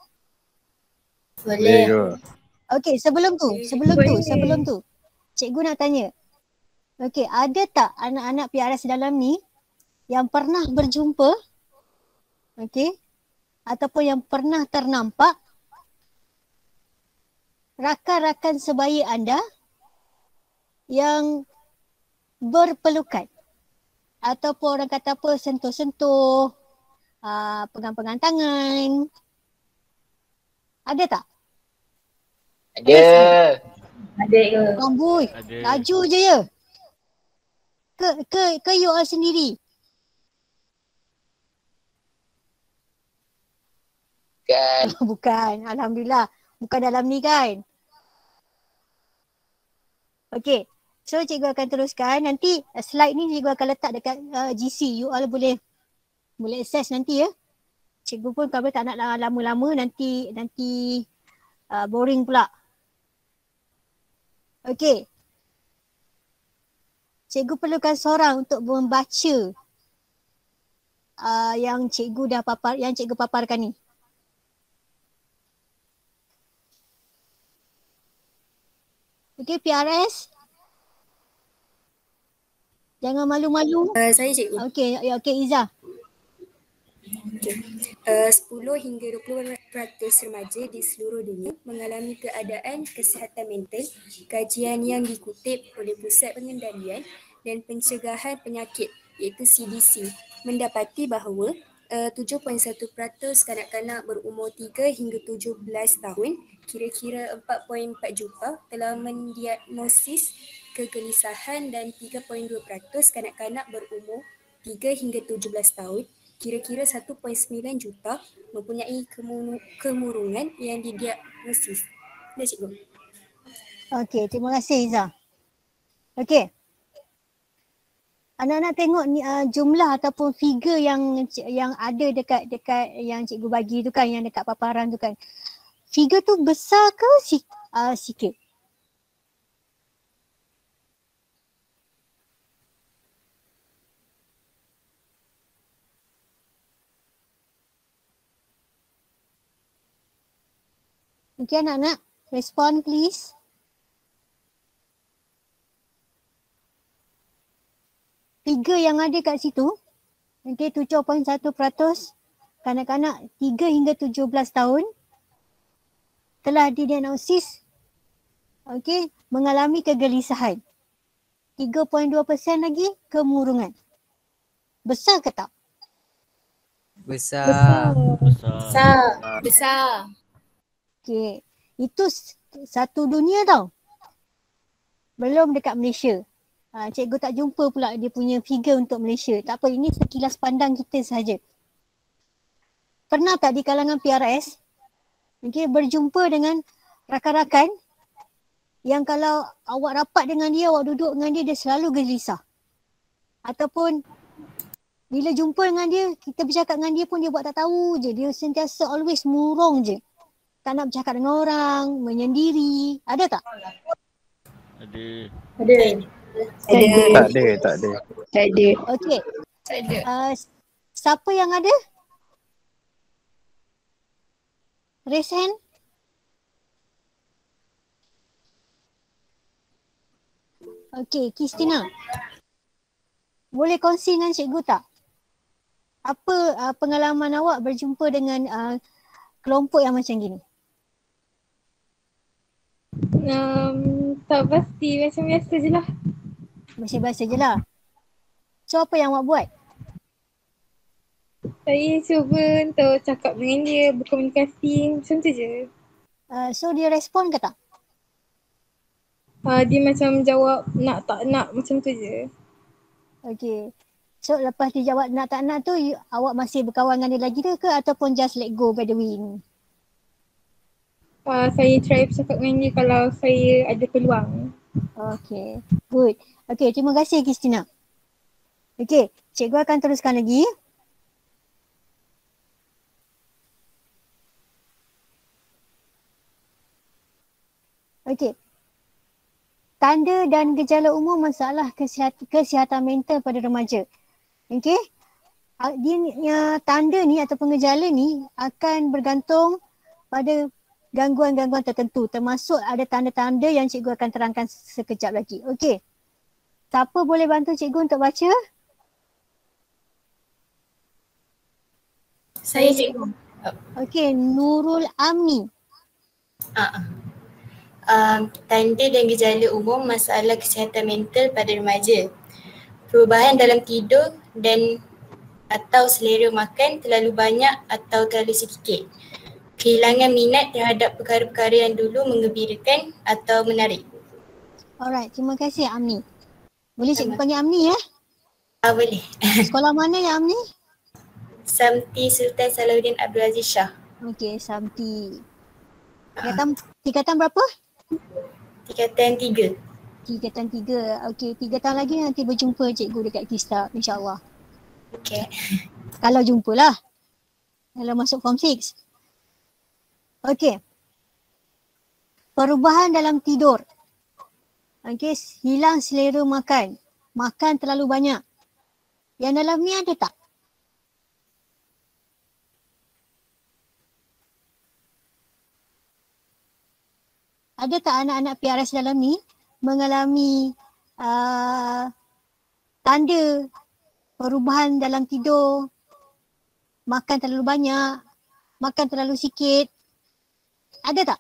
Boleh. Okey, sebelum tu, sebelum tu, sebelum tu. Cikgu nak tanya. Okey, ada tak anak-anak P R S dalam ni yang pernah berjumpa, okey, ataupun yang pernah ternampak rakan-rakan sebaya anda yang berpelukan ataupun orang kata apa, sentuh-sentuh, uh, pegang-pegang tangan. Ada tak? Ada. Ada ke? Amboi, Ada. laju je ya. Ke ke ke you all sendiri? Kan. Bukan, alhamdulillah. Bukan dalam ni kan. Okey. So cikgu akan teruskan. Nanti uh, slide ni cikgu akan letak dekat uh, G C. You all boleh boleh access nanti ya. Cikgu pun kalau tak nak lama-lama nanti nanti uh, boring pula. Okey. Cikgu perlukan seorang untuk membaca uh, yang cikgu dah papar, yang cikgu paparkan ni. Okey, P R S. Jangan malu-malu. Uh, saya cikgu. Okey, ya, okey Izzah. Okay. Uh, sepuluh hingga dua puluh peratus remaja di seluruh dunia mengalami keadaan kesihatan mental. Kajian yang dikutip oleh Pusat Pengendalian dan Pencegahan Penyakit iaitu C D C mendapati bahawa uh, tujuh perpuluhan satu peratus kanak-kanak berumur tiga hingga tujuh belas tahun, kira-kira empat perpuluhan empat juta telah mendiagnosis kegelisahan dan tiga perpuluhan dua peratus kanak-kanak berumur tiga hingga tujuh belas tahun, kira-kira satu perpuluhan sembilan juta mempunyai kemurungan yang didiagnosis. Dah cikgu. Okey, terima kasih Izzah. Okey. Anak-anak tengok ni uh, jumlah ataupun figure yang yang ada dekat dekat yang cikgu bagi tu kan, yang dekat paparan tu kan. Figure tu besar ke si, uh, sikit? Okey anak-anak, respond please. Figure yang ada kat situ, okey, tujuh perpuluhan satu peratus kanak-kanak tiga hingga tujuh belas tahun telah didiagnosis, okey, mengalami kegelisahan. tiga perpuluhan dua peratus lagi kemurungan. Besar ke tak? Besar. Besar. Besar. Besar. Okey, itu satu dunia tau. Belum dekat Malaysia. Ha, cikgu tak jumpa pula dia punya figure untuk Malaysia. Tak apa, ini sekilas pandang kita sahaja. Pernah tak di kalangan P R S, okay, berjumpa dengan rakan-rakan yang kalau awak rapat dengan dia, awak duduk dengan dia, dia selalu gelisah. Ataupun Bila jumpa dengan dia, kita bercakap dengan dia pun dia buat tak tahu je. Dia sentiasa always murung je. Tak nak bercakap dengan orang, menyendiri. Ada tak? Ada. Ada. Ada. Tak ada, tak ada. Tak ada. Okey. Tak ada. Uh, siapa yang ada? Raise hand. Okey, Kristina. Boleh kongsi dengan cikgu tak? Apa uh, pengalaman awak berjumpa dengan uh, kelompok yang macam gini? Um, tak pasti, macam biasa je lah. Macam biasa je lah. So apa yang awak buat? Saya cuba untuk cakap dengan dia, berkomunikasi, macam tu je. Uh, so dia respon ke tak? Uh, dia macam jawab nak tak nak, macam tu je. Okay. So lepas dia jawab nak tak nak tu, you, awak masih berkawan dengan dia lagi ke ataupun just let go by the wind? Uh, saya try bercakap dengan dia kalau saya ada peluang. Okay. Good. Okay, terima kasih Kristina. Okay, cikgu akan teruskan lagi. Okay. Tanda dan gejala umum masalah kesihat, kesihatan mental pada remaja. Okey. Dia uh, tanda ni ataupun gejala ni akan bergantung pada gangguan-gangguan tertentu, termasuk ada tanda-tanda yang cikgu akan terangkan sekejap lagi. Okey. Siapa boleh bantu cikgu untuk baca? Saya cikgu. Okey, Nurul Amni. Uh, uh, tanda dan gejala umum masalah kesihatan mental pada remaja. Perubahan dalam tidur dan atau selera makan terlalu banyak atau terlalu sedikit. Kehilangan minat terhadap perkara-perkara yang dulu menggembirakan atau menarik. Alright, terima kasih Amni. Boleh cikgu panggil Amni ya? Ah, boleh. Sekolah mana ya Amni? Samti Sultan Salahuddin Abdul Aziz Shah. Okey, Samti. Tingkatan, tingkatan berapa? Tingkatan tiga. Tingkatan tiga. Okey, tiga tahun lagi nanti berjumpa cikgu dekat Kista, insyaAllah. Okey. Kalau jumpalah. Kalau masuk form six. Okey. Perubahan dalam tidur. Okey, hilang selera makan. Makan terlalu banyak. Yang dalam ni ada tak? Ada tak anak-anak P R S dalam ni mengalami uh, tanda perubahan dalam tidur, makan terlalu banyak, makan terlalu sikit? Ada tak?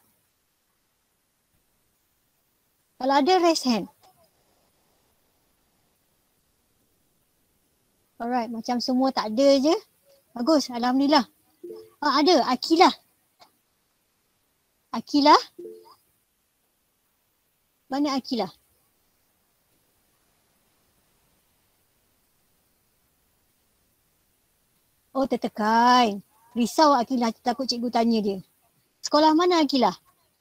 Kalau ada, raise hand. Alright, macam semua tak ada je. Bagus, Alhamdulillah. Ah, ada, Akilah. Akilah. Mana Akilah? Oh, tertekan. Risau Akilah, takut cikgu tanya dia. Sekolah mana Akilah?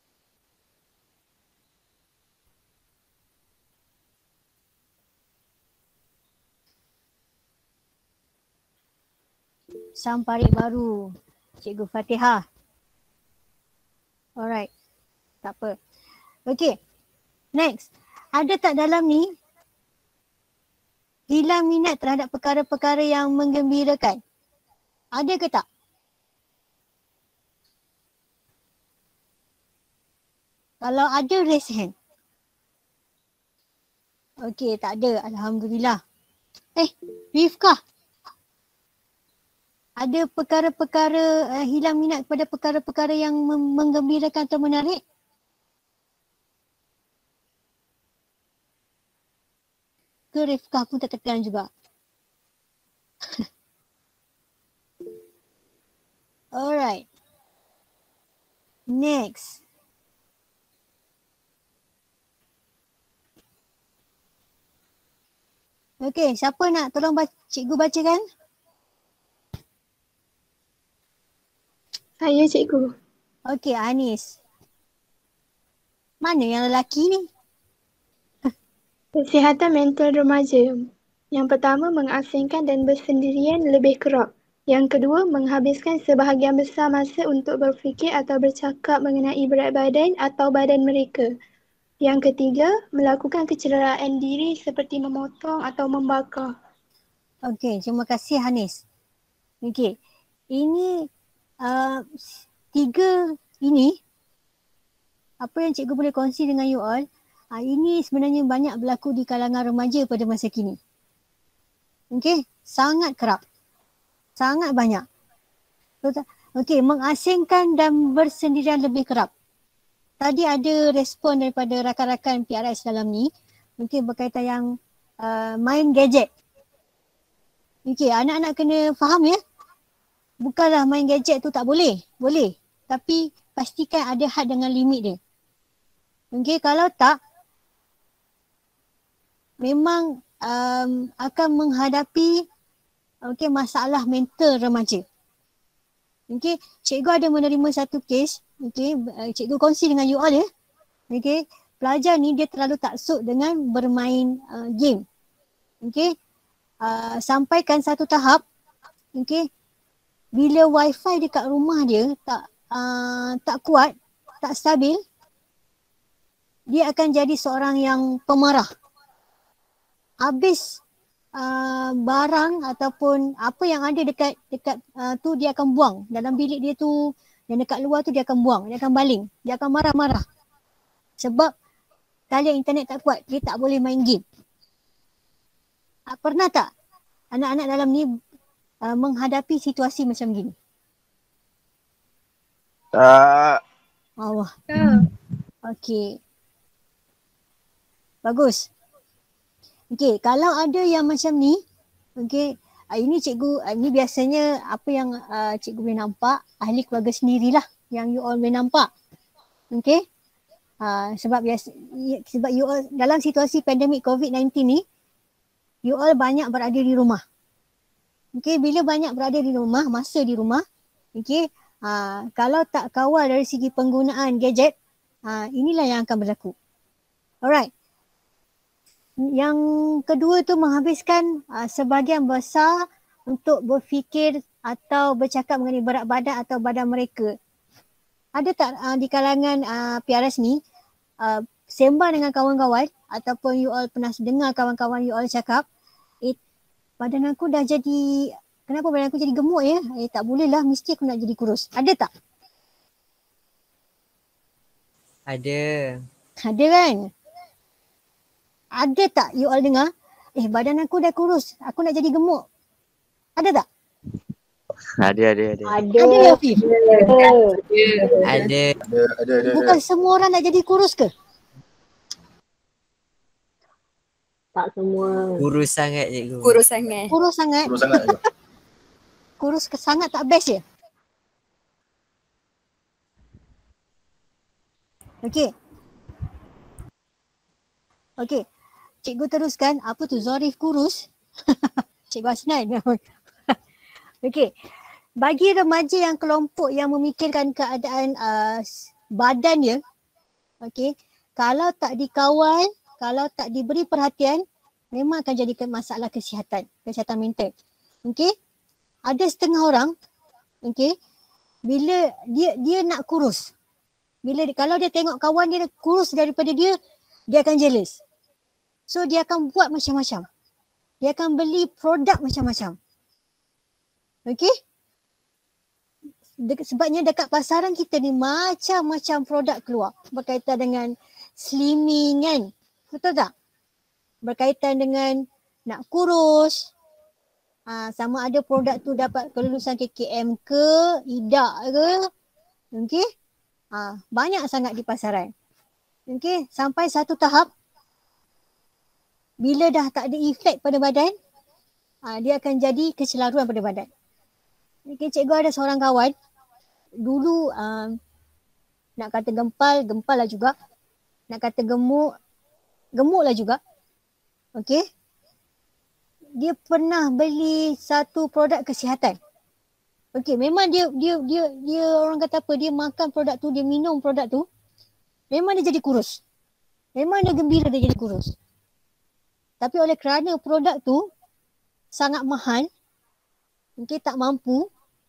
Samparik Baru. Cikgu Fatihah. Alright. Tak apa. Okay. Next. Ada tak dalam ni hilang minat terhadap perkara-perkara yang menggembirakan? Ada ke tak? Kalau ada, raise hand. Okay, tak ada. Alhamdulillah. Eh, Rifkah. Ada perkara-perkara uh, hilang minat kepada perkara-perkara yang mem- menggembirakan atau menarik? Ke Rifkah pun tertekan juga? Alright. Next. Okay, siapa nak tolong baca, cikgu bacakan? Saya cikgu. Okay, Anis. Mana yang lelaki ni? Kesihatan mental remaja. Yang pertama, mengasingkan dan bersendirian lebih kerap. Yang kedua, menghabiskan sebahagian besar masa untuk berfikir atau bercakap mengenai berat badan atau badan mereka. Yang ketiga, melakukan kecederaan diri seperti memotong atau membakar. Okey, terima kasih Hanis. Okey, ini uh, tiga ini apa yang cikgu boleh kongsi dengan you all, uh, ini sebenarnya banyak berlaku di kalangan remaja pada masa kini. Okey, sangat kerap. Sangat banyak. Okey, mengasingkan dan bersendirian lebih kerap. Tadi ada respon daripada rakan-rakan P R S dalam ni, mungkin berkaitan yang uh, main gadget. Okey, anak-anak kena faham ya. Bukanlah main gadget tu tak boleh. Boleh. Tapi pastikan ada had dengan limit dia. Okey, kalau tak, memang um, akan menghadapi okey, masalah mental remaja. Okey, cikgu ada menerima satu kes. Okey, cikgu kongsi dengan you all ya. Okey, pelajar ni dia terlalu taksub dengan bermain uh, game. Okey, uh, sampaikan satu tahap. Okey, bila wifi dekat rumah dia tak uh, tak kuat, tak stabil, dia akan jadi seorang yang pemarah. Habis uh, barang ataupun apa yang ada dekat dekat uh, tu dia akan buang. Dalam bilik dia tu, yang dekat luar tu dia akan buang, dia akan baling, dia akan marah-marah. Sebab talian internet tak kuat, dia tak boleh main game. Uh, pernah tak anak-anak dalam ni uh, menghadapi situasi macam gini? Tak. Allah. Tak. Okey. Bagus. Okey, kalau ada yang macam ni, okey, uh, ini cikgu, uh, ini biasanya apa yang uh, cikgu boleh nampak, ahli keluarga sendirilah yang you all boleh nampak. Okey. Uh, sebab biasa, sebab you all dalam situasi pandemik covid sembilan belas ni, you all banyak berada di rumah. Okey, bila banyak berada di rumah, masa di rumah, okey, uh, kalau tak kawal dari segi penggunaan gadget, uh, inilah yang akan berlaku. Alright. Yang kedua tu menghabiskan uh, sebahagian besar untuk berfikir atau bercakap mengenai berat badan atau badan mereka. Ada tak uh, di kalangan uh, P R S ni uh, sembang dengan kawan-kawan ataupun you all pernah dengar kawan-kawan you all cakap, eh badan aku dah jadi, kenapa badan aku jadi gemuk ya? Eh tak boleh lah, mesti aku nak jadi kurus. Ada tak? Ada. Ada kan? Ada tak you all dengar, eh badan aku dah kurus, aku nak jadi gemuk? Ada tak? Ada, ada, ada. Ada. Ada ya, Afif? Ada. Ada, ada, ada. Bukan semua orang nak jadi kurus ke? Tak semua. Kurus sangat cikgu. Kurus sangat. Kurus sangat? Kurus sangat je. Kurus ke sangat tak best je? Okey. Okey. Cikgu teruskan. Apa tu? Zorif kurus? Cikgu Hasnan. Okey. Bagi remaja yang kelompok yang memikirkan keadaan uh, badan dia, okey, kalau tak dikawal, kalau tak diberi perhatian, memang akan jadi masalah kesihatan, kesihatan mental. Okey? Ada setengah orang, okey, bila dia dia nak kurus. Bila kalau dia tengok kawan dia kurus daripada dia, dia akan jealous. So dia akan buat macam-macam. Dia akan beli produk macam-macam. Okey? De- sebabnya dekat pasaran kita ni macam-macam produk keluar berkaitan dengan slimming kan. Betul tak? Berkaitan dengan nak kurus. Ha, sama ada produk tu dapat kelulusan K K M ke, I D A ke. Okey? Ha, banyak sangat di pasaran. Okey, sampai satu tahap bila dah tak ada efek pada badan, ha, dia akan jadi kecelaruan pada badan. Okey, cikgu ada seorang kawan dulu um, nak kata gempal, gempal lah juga. Nak kata gemuk, gemuk lah juga. Okey. Dia pernah beli satu produk kesihatan. Okey, memang dia dia dia dia orang kata apa, dia makan produk tu, dia minum produk tu, memang dia jadi kurus. Memang dia gembira dia jadi kurus. Tapi oleh kerana produk tu sangat mahal. Okey, tak mampu.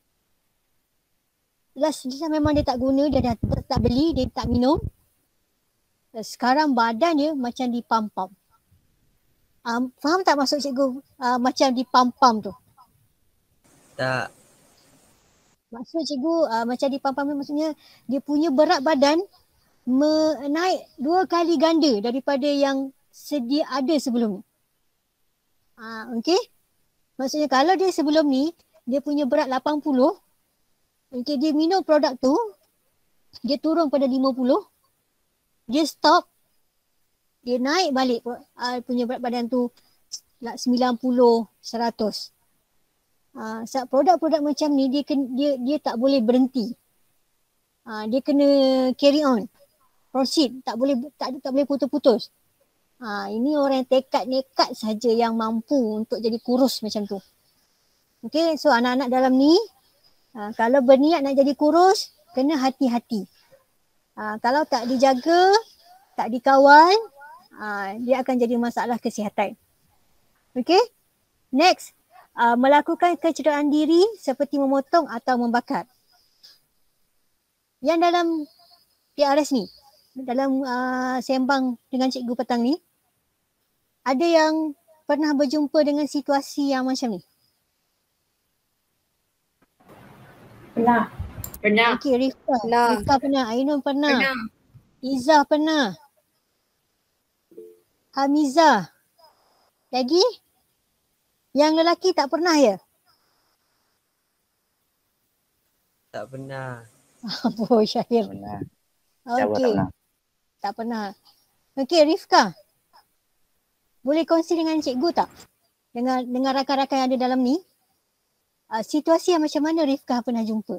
Last dia memang dia tak guna, dia dah tak, tak beli, dia tak minum. Dan sekarang badan dia macam dipam-pam. Um, faham tak maksud cikgu uh, macam dipam-pam tu? Tak. Maksud cikgu uh, macam dipam-pam tu maksudnya dia punya berat badan menaik dua kali ganda daripada yang sedia ada sebelum ni. Uh, Okey? Maksudnya kalau dia sebelum ni dia punya berat lapan puluh, okey, dia minum produk tu, dia turun pada lima puluh, dia stop, dia naik balik uh, punya berat badan tu sembilan puluh, seratus. Uh, sebab produk-produk macam ni dia, dia, dia tak boleh berhenti. Uh, dia kena carry on, proceed, tak boleh tak, tak boleh putus-putus. Uh, ini orang yang tekad nekat saja yang mampu untuk jadi kurus macam tu. Okay, so anak-anak dalam ni uh, kalau berniat nak jadi kurus, kena hati-hati. Uh, kalau tak dijaga, tak dikawal, uh, dia akan jadi masalah kesihatan. Okay, next. Uh, melakukan kecederaan diri seperti memotong atau membakar. Yang dalam P R S ni, dalam uh, sembang dengan cikgu petang ni, ada yang pernah berjumpa dengan situasi yang macam ni? Pernah. Pernah. Okey, Rifka. Pernah. Rifka pernah. Ainun pernah. Pernah. Izzah pernah. Hamizah. Lagi? Yang lelaki tak pernah ya? Tak pernah. Apa Syahir? Pernah. Okey. Tak pernah. Okey, Rifka. Boleh kongsi dengan cikgu tak? Dengan dengan rakan-rakan yang ada dalam ni. Uh, situasi yang macam mana Rifka pernah jumpa?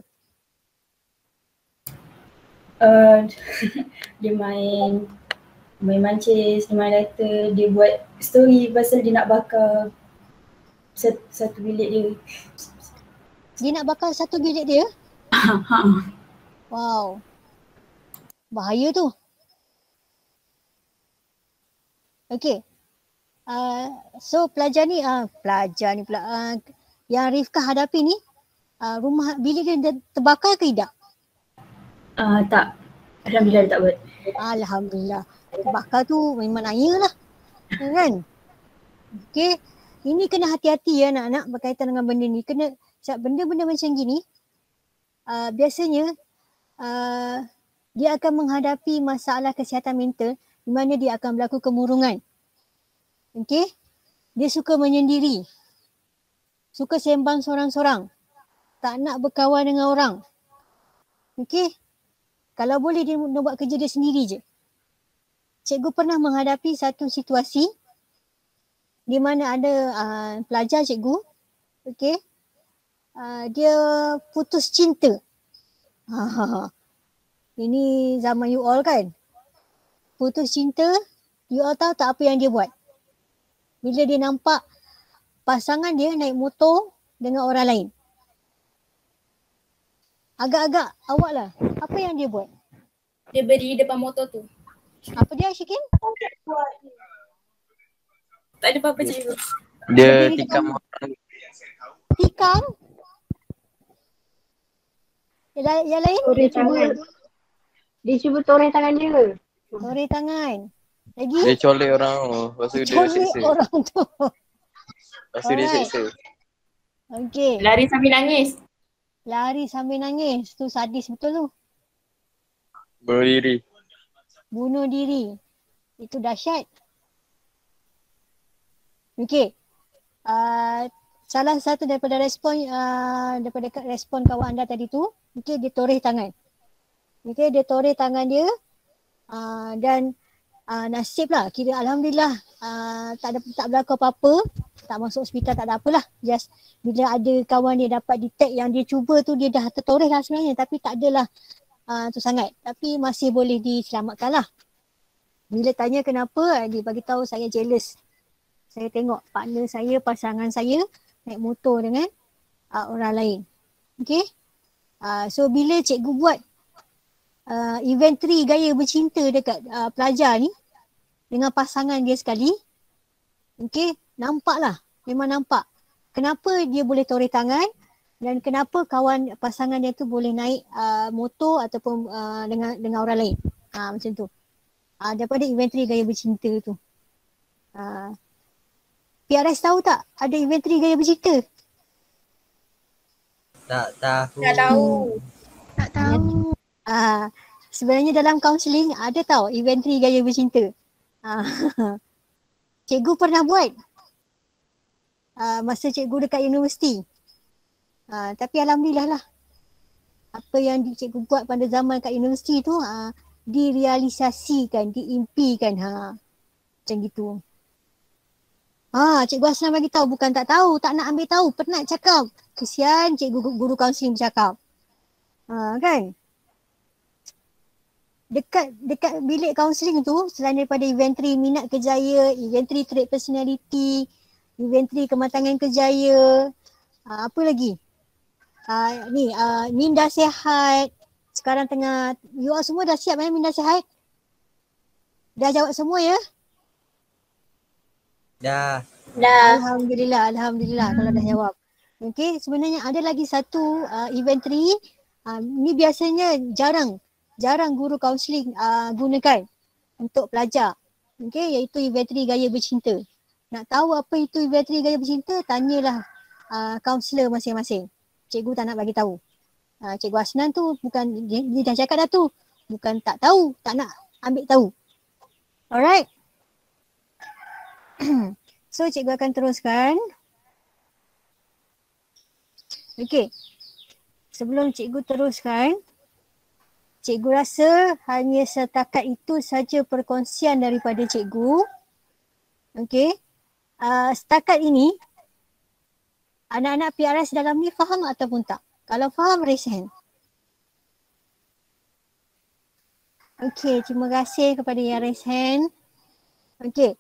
Uh, dia main main mancis, dia main letter, dia buat story pasal dia nak bakar satu, satu bilik dia. Dia nak bakar satu bilik dia? Ha. Wow. Bahaya tu. Okay. Uh, so pelajar ni, uh, pelajar ni pula, uh, yang Rifka hadapi ni, uh, rumah bilik dia dah terbakar ke tidak? Uh, tak. Alhamdulillah dia tak buat. Alhamdulillah. Terbakar tu memang naya lah. Kan? Okay. Ini kena hati-hati ya anak-anak berkaitan dengan benda ni. Kena, sebab benda-benda macam gini, uh, biasanya uh, dia akan menghadapi masalah kesihatan mental di mana dia akan berlaku kemurungan. Okay? Dia suka menyendiri. Suka sembang sorang-sorang. Tak nak berkawan dengan orang. Okay? Kalau boleh dia nak buat kerja dia sendiri je. Cikgu pernah menghadapi satu situasi di mana ada uh, pelajar cikgu, okay, uh, dia putus cinta. Ha, ini zaman you all kan. Putus cinta, you all tahu tak apa yang dia buat? Bila dia nampak pasangan dia naik motor dengan orang lain. Agak-agak awak lah, apa yang dia buat? Dia berdiri depan motor tu. Apa dia Syikin? Tak ada apa-apa cikgu. Dia tikam orang. Tikam? Yang, yang lain? Toreh tangan. Dia cuba toreh tangan dia. Toreh tangan. Lagi? Dia colek orang tu. Lepas tu dia Colek seksa. orang tu. Lepas tu dia Alright. seksa. Okey. Lari sambil nangis. Lari sambil nangis. Tu sadis betul tu. Bunuh diri. Bunuh diri. Itu dahsyat. Okey. Uh, salah satu daripada respon uh, daripada respon kawan anda tadi tu, okey, dia toreh tangan. Okey, dia toreh tangan dia uh, dan uh, nasib lah, kira alhamdulillah uh, tak ada tak berlaku apa-apa, tak masuk hospital, tak ada apalah. Just bila ada kawan dia dapat detect yang dia cuba tu, dia dah tertoreh lah sebenarnya, tapi tak adalah uh, tu sangat, tapi masih boleh diselamatkan lah. Bila tanya kenapa, dia bagi tahu saya jealous. Saya tengok partner saya, pasangan saya naik motor dengan uh, orang lain. Okay. Uh, so bila cikgu buat uh, inventory gaya bercinta dekat uh, pelajar ni dengan pasangan dia sekali, okay, nampak lah. Memang nampak kenapa dia boleh toreh tangan dan kenapa kawan pasangan dia tu boleh naik uh, motor ataupun uh, dengan dengan orang lain. Ha, macam tu. Uh, daripada inventory gaya bercinta tu. Uh, P R S tahu tak ada inventory gaya bercinta? Tak tahu. Tak tahu. Tak tahu. Uh, sebenarnya dalam kaunseling ada tahu inventory gaya bercinta. Uh, cikgu pernah buat uh, masa cikgu dekat universiti. Uh, tapi alhamdulillah lah. Apa yang cikgu buat pada zaman kat universiti tu uh, direalisasikan, diimpikan. Ha. Macam gitu. Ha, Cikgu Hasnan bagi tahu, bukan tak tahu, tak nak ambil tahu, penat cakap. Kesian cikgu guru kaunseling bercakap. Ha, kan? Dekat dekat bilik kaunseling tu, selain daripada inventory minat kerjaya, inventory trait personality, inventory kematangan kerjaya, ha, apa lagi? Uh, ni, uh, Min dah sihat. Sekarang tengah, you all semua dah siap eh Min dah sihat? Dah jawab semua ya? Dah. Dah. Alhamdulillah, Alhamdulillah kalau dah jawab. Okay, sebenarnya ada lagi satu uh, inventory. Uh, ni biasanya jarang, jarang guru kaunseling uh, gunakan untuk pelajar. Okay, iaitu inventory gaya bercinta. Nak tahu apa itu inventory gaya bercinta, tanyalah uh, kaunselor masing-masing. Cikgu tak nak bagi tahu. Uh, Cikgu Hasnan tu bukan, dia, dia dah cakap dah tu. Bukan tak tahu, tak nak ambil tahu. Alright. So cikgu akan teruskan. Okay. Sebelum cikgu teruskan, cikgu rasa hanya setakat itu saja perkongsian daripada cikgu. Okay. Uh, setakat ini, anak-anak P R S dalam ni faham ataupun tak? Kalau faham, raise hand. Okay, terima kasih kepada yang raise hand. Okay.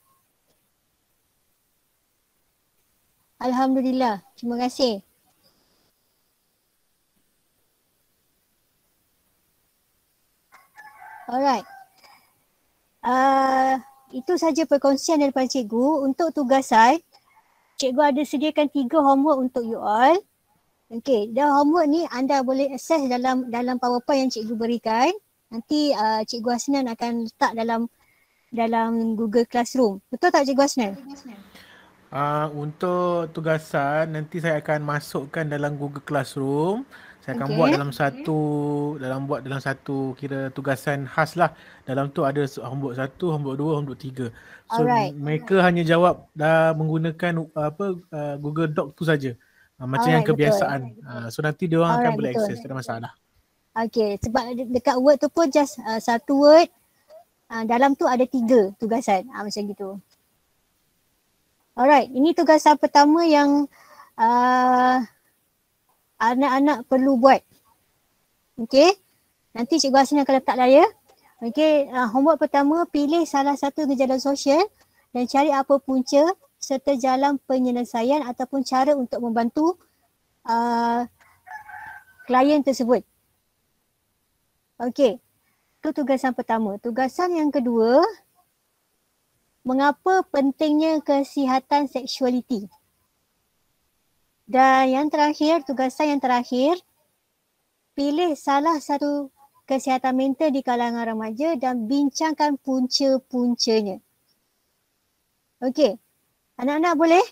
Alhamdulillah, terima kasih. Alright. Uh, itu saja perkongsian daripada cikgu. Untuk tugasan, cikgu ada sediakan tiga homework untuk you all. Okay, dan homework ni anda boleh akses dalam dalam PowerPoint yang cikgu berikan. Nanti uh, Cikgu Hasnan akan letak dalam dalam Google Classroom. Betul tak Cikgu Hasnan? Uh, untuk tugasan nanti saya akan masukkan dalam Google Classroom. Saya akan okay. buat dalam satu dalam buat dalam satu kira tugasan khas lah. Dalam tu ada homework satu, homework dua, homework tiga. So Alright. mereka hanya jawab dah menggunakan uh, apa uh, Google Doc tu saja. Uh, macam Alright, yang kebiasaan. Uh, so nanti dia orang akan Alright, boleh betul. akses, tak ada masalah. Okay, sebab de- dekat Word tu pun just uh, satu word. Uh, dalam tu ada tiga tugasan. Uh, macam gitu. Alright, ini tugasan pertama yang uh, anak-anak perlu buat. Okay, nanti Cikgu Hasnan akan letak dah ya. Okay, uh, homework pertama, pilih salah satu gejala sosial dan cari apa punca serta jalan penyelesaian ataupun cara untuk membantu uh, klien tersebut. Okay, itu tugasan pertama. Tugasan yang kedua, mengapa pentingnya kesihatan seksualiti. Dan yang terakhir, tugasan yang terakhir, pilih salah satu kesihatan mental di kalangan remaja dan bincangkan punca-puncanya. Okey, anak-anak boleh?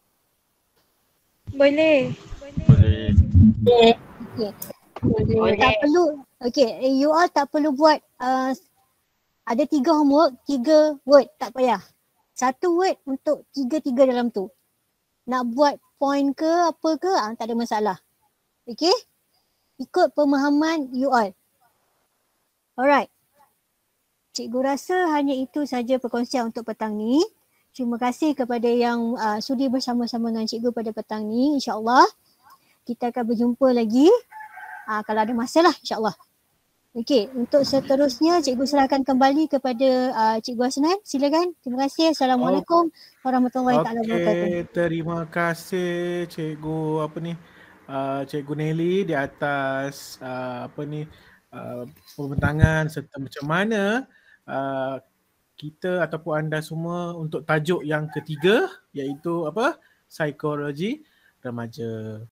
Boleh. Boleh. Boleh. Okey. Tak perlu, okey, you all tak perlu buat uh, ada tiga homework, tiga word, tak payah. Satu word untuk tiga-tiga dalam tu. Nak buat point ke apa ke, ah, tak ada masalah. Okay? Ikut pemahaman you all. Alright. Cikgu rasa hanya itu saja perkongsian untuk petang ni. Terima kasih kepada yang uh, sudi bersama-sama dengan cikgu pada petang ni. InsyaAllah kita akan berjumpa lagi. Uh, kalau ada masa lah insyaAllah. Okey, untuk seterusnya cikgu serahkan kembali kepada uh, Cikgu Hasnan. Silakan. Terima kasih. Assalamualaikum warahmatullahi taala wabarakatuh. Okey, terima kasih Cikgu apa ni? Uh, Cikgu Nelly di atas uh, apa ni? Uh, pembentangan serta macam mana uh, kita ataupun anda semua untuk tajuk yang ketiga iaitu apa? Psikologi remaja.